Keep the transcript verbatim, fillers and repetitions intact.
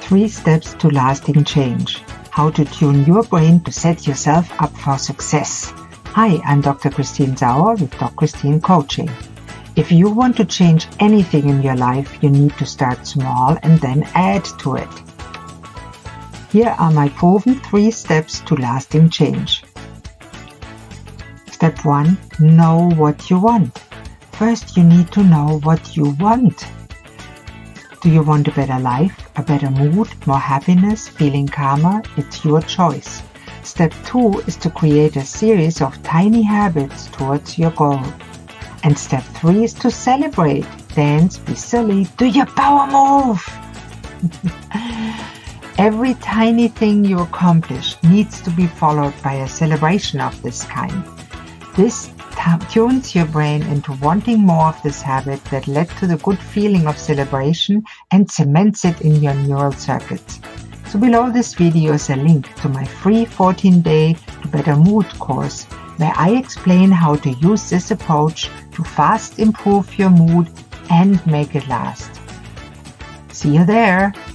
Three steps to lasting change. How to tune your brain to set yourself up for success. Hi, I'm Doctor Christine Sauer with Doc Christine Coaching. If you want to change anything in your life, you need to start small and then add to it. Here are my proven three steps to lasting change. Step one, know what you want. First, you need to know what you want. Do you want a better life, a better mood, more happiness, feeling calmer? It's your choice. Step two is to create a series of tiny habits towards your goal. And step three is to celebrate. Dance, be silly, do your power move. Every tiny thing you accomplish needs to be followed by a celebration of this kind. This tunes your brain into wanting more of this habit that led to the good feeling of celebration and cements it in your neural circuits. So below this video is a link to my free fourteen day to Better Mood course, where I explain how to use this approach to fast improve your mood and make it last. See you there!